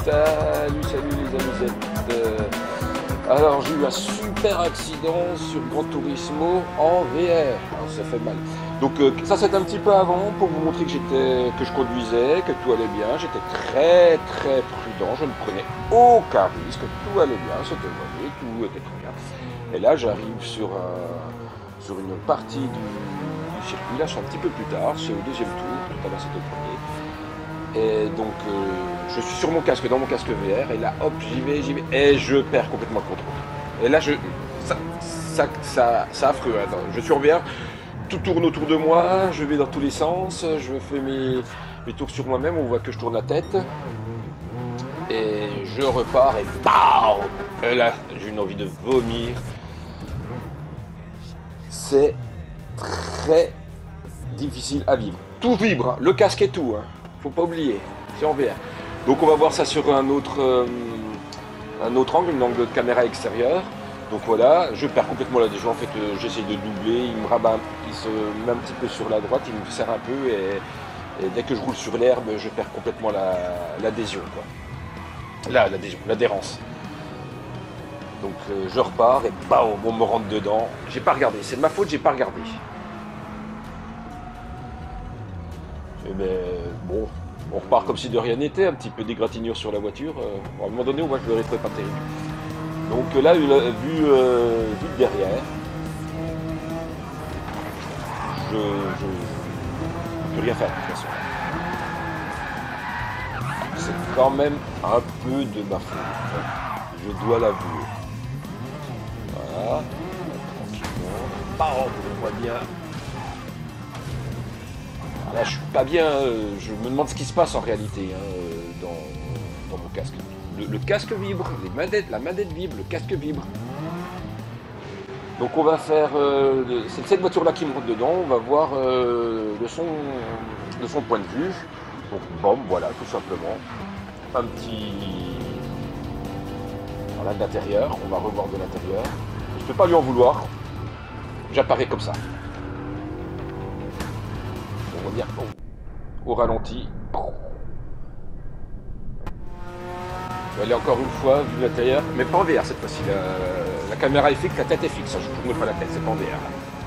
Salut, salut les amusettes. Alors j'ai eu un super accident sur Gran Turismo en VR. Alors, ça fait mal. Donc ça c'est un petit peu avant pour vous montrer que je conduisais, que tout allait bien. J'étais très très prudent, je ne prenais aucun risque, tout allait bien, c'était volé, tout était très bien. Et là j'arrive sur une partie du circuit, là je suis un petit peu plus tard, c'est au deuxième tour, tout à l'heure c'était le premier. Et donc je suis sur mon casque, dans mon casque VR, et là hop j'y vais, et je perds complètement le contrôle. Et là ça affreux, attends, je suis en VR, tout tourne autour de moi, je vais dans tous les sens, je fais mes tours sur moi-même, on voit que je tourne la tête. Et je repars et BAM! Et là j'ai une envie de vomir. C'est très difficile à vivre. Tout vibre, hein. Le casque et tout, hein. Faut pas oublier, c'est en VR. Donc on va voir ça sur un autre angle, un angle de caméra extérieure. Donc voilà, je perds complètement l'adhésion. En fait, j'essaye de doubler, il me rabat, il se met un petit peu sur la droite, il me serre un peu et dès que je roule sur l'herbe, je perds complètement l'adhésion, quoi. Là, l'adhérence. Donc je repars et bam, on me rentre dedans. J'ai pas regardé, c'est de ma faute, j'ai pas regardé. Mais bon, on repart comme si de rien n'était, un petit peu d'égratignure sur la voiture. À un moment donné, on voit que le rétro est pas terrible. Donc là, vu de derrière, je peux rien faire de toute façon. C'est quand même un peu de ma faute, je dois l'avouer. Voilà, tranquillement. Bam, on voit bien. Là, je suis pas bien, je me demande ce qui se passe en réalité dans mon casque. Le casque vibre, la manette vibre, le casque vibre. Donc on va faire, c'est cette voiture là qui me rentre dedans, on va voir de son point de vue. Donc bon, voilà, tout simplement. Un petit... Voilà, de l'intérieur, on va revoir de l'intérieur. Je peux pas lui en vouloir, j'apparais comme ça. On va dire au ralenti. Je vais aller encore une fois, vu l'intérieur, mais pas en VR cette fois-ci. La caméra est fixe, la tête est fixe, je ne tourne pas la tête, c'est pas en VR.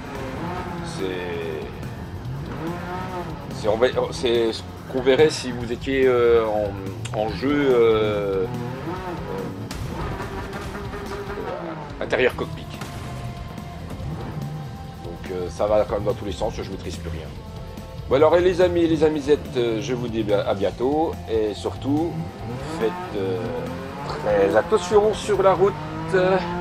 C'est ce qu'on verrait si vous étiez en jeu intérieur cockpit. Donc ça va quand même dans tous les sens, je ne maîtrise plus rien. Bon alors les amis et les amisettes, je vous dis à bientôt et surtout faites très attention sur la route.